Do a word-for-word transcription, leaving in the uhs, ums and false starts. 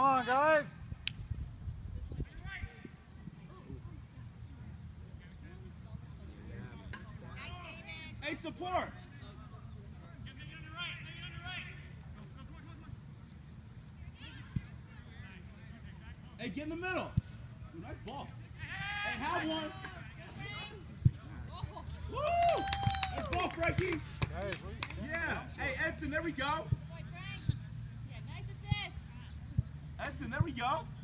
on, guys. Hey, support. Hey, get in the middle. Ooh, nice ball. Hey, have one. Woo! Nice ball, Frankie. Yeah. Hey, Edson, there we go. Edson, there we go.